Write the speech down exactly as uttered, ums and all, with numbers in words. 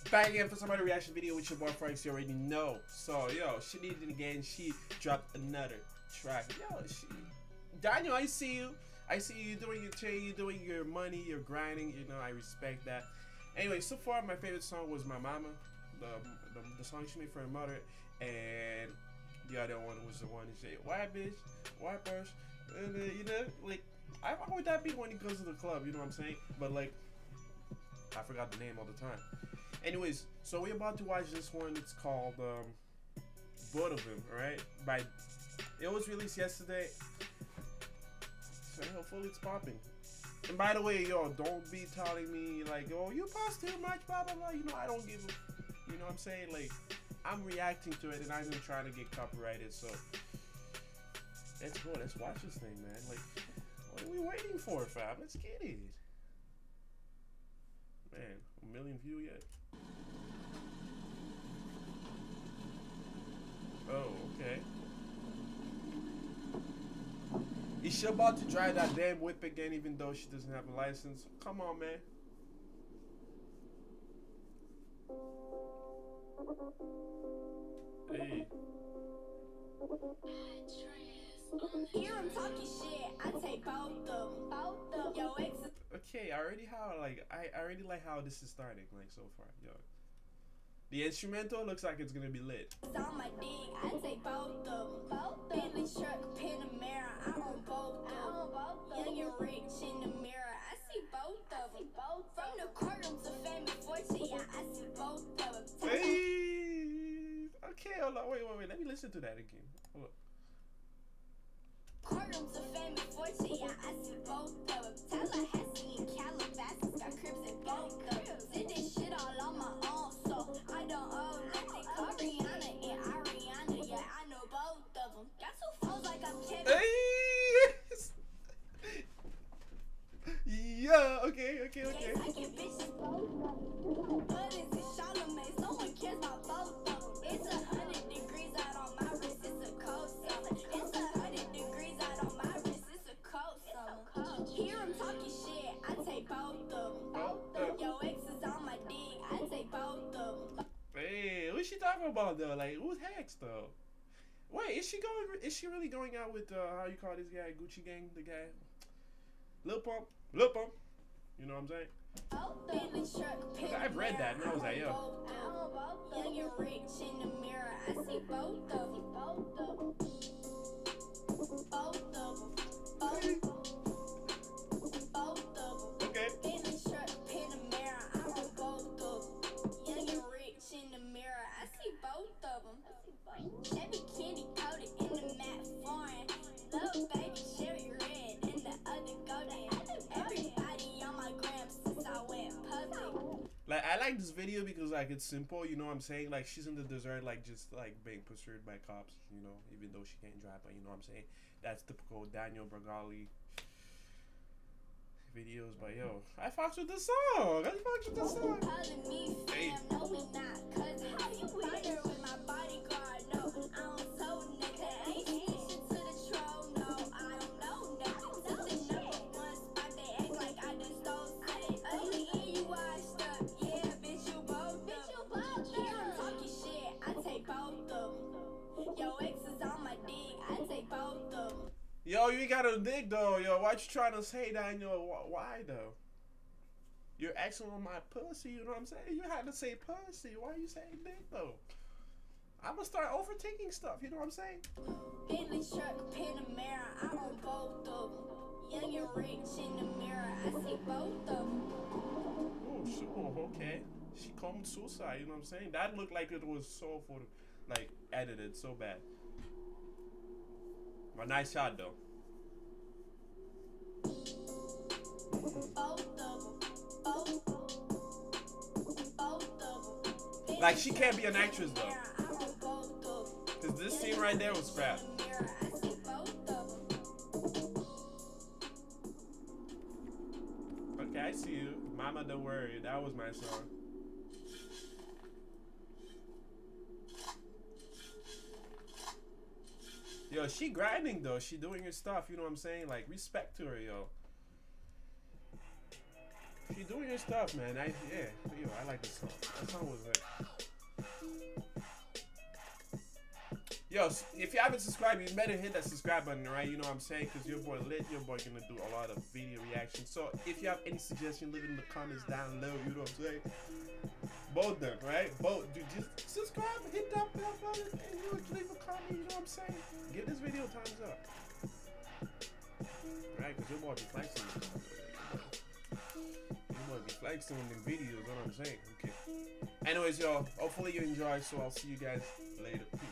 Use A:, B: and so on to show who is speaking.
A: Back again for some other reaction video with your boy Franks, you already know. So, yo, she did it again. She dropped another track. Yo, she, Daniel, I see you. I see you doing your thing, you doing your money, you're grinding. You know, I respect that. Anyway, so far, my favorite song was My Mama, the, the, the song she made for her mother. And the other one was the one that said, "White bitch, white purse." And, uh, you know, like, I fuck with that beat when he goes to the club, you know what I'm saying? But, like, I forgot the name all the time. Anyways, so we're about to watch this one. It's called um, Both of Them, alright? By it was released yesterday, so hopefully it's popping. And by the way, yo, don't be telling me like, "Oh, you post too much," blah blah blah. You know, I don't give a, you know what I'm saying? Like, I'm reacting to it, and I'm not trying to get copyrighted. So let's go. Let's watch this thing, man. Like, what are we waiting for, fam? Let's get it. Man, a million view yet? Oh, okay. Is she about to drive that damn whip again even though she doesn't have a license? Come on, man. Hey.
B: Here I'm talking shit, I take both of them. Both of them. Yo, ex.
A: Okay, I already how like I, I already like how this is starting like so far. Yo. The instrumental looks like it's gonna be lit.
B: On my dick, I take both of them. Both Bentley truck, Panamera, I own both of them. Young and rich in the mirror, I see both of them. From the courtroom to family fortune, yeah, I see both of them.
A: Hey. Okay, hold on, wait, wait, wait. Let me listen to that again. Hold up.
B: Courtroom to family fortune, yeah, I see both of them. Tallahassee and Calabasas got cribs in both of them. Did this shit all on my own, so I don't owe nothing. Call Rihanna and Ariana, yeah, I know both of them. Got two phones like I'm Kevin.
A: Hey! Yeah, okay, okay, okay.
B: I get bitches both of them. But is it Charlamagne? No one cares about both of them. It's a hundred degrees out on my wrist, it's a cold summer. It's a hundred degrees out on my wrist, it's a cold summer. Here I'm talking shit, I take both of them. Both of them. Yo, ex is on my dick, I take both of them.
A: Hey, who's she talking about though? Like, who's Hex though? Wait, is she going? Is she really going out with uh, how you call this guy, Gucci Gang, the guy, Lil Pump, Lil Pump? You know what I'm saying? I've read that and I was like, yo.
B: Young and rich in the mirror, I see both of them. Both of them. Both of them. Both of them. Both of them.
A: Okay.
B: Bentley truck, Panamera, I own both of them. Young and rich in the mirror, I see both of them. Chevy candy coated in the matte foreign. Little baby cherry red and the other golden. Everybody on my gram since I went public.
A: Like, I like this video because like it's simple, you know what I'm saying? Like, she's in the desert, like just like being pursued by cops, you know, even though she can't drive, but you know what I'm saying? That's typical Daniel Bergali videos. But yo, I fucked with the song. I fucked with the song.
B: Calling me fam, no we not cousin. How you with with my bodyguard? No, I don't know nothing. I ain't snitching to the troll. No, I don't know nothing. Nothing number one spot, they act like I just stole something. Ugly and you washed up, yeah, bitch you both. Bitch you both. Here I'm talking shit, I take both of them. Yo, ex is on my dick, I take both of them.
A: Yo, you ain't got a dick though, yo. Why you trying to say that, yo? Why though? You're asking on my pussy, you know what I'm saying? You had to say pussy. Why you saying dick though? I'm gonna start overtaking stuff, you know what I'm saying?
B: Bentley truck, Panamera, I own both of them. Young and rich in the mirror, I see both of them.
A: Oh, sure, okay. She committed suicide, you know what I'm saying? That looked like it was so for, like, edited so bad. But nice shot though.
B: Both of them. Both. Both of them.
A: Like, she can't be an actress though. Cause this scene right there was crap. Okay, I see you. Mama, don't worry. That was my song. Yo, she grinding though. She doing her stuff. You know what I'm saying? Like, respect to her, yo. She doing your stuff, man. I yeah, yo, I like the song. That song was like. Yo, if you haven't subscribed, you better hit that subscribe button, right? You know what I'm saying? Because your boy lit, your boy gonna do a lot of video reactions. So if you have any suggestion, leave it in the comments down below. You know what I'm saying? Both them, right? Both. Dude, just subscribe, hit that bell button, and you leave a comment. You know what I'm saying? Give this video a thumbs up, right? Because your boy be flexing. Your boy be flexing in the videos. You know what I'm saying? Okay. Anyways, y'all. Hopefully you enjoy. So I'll see you guys later. Peace.